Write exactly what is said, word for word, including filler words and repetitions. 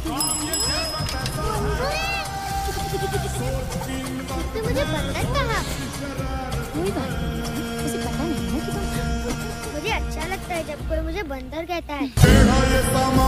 तो मुझे बंदर कहा। कोई बात नहीं, उसे पता नहीं ना कि मुझे अच्छा लगता है जब कोई मुझे बंदर कहता है।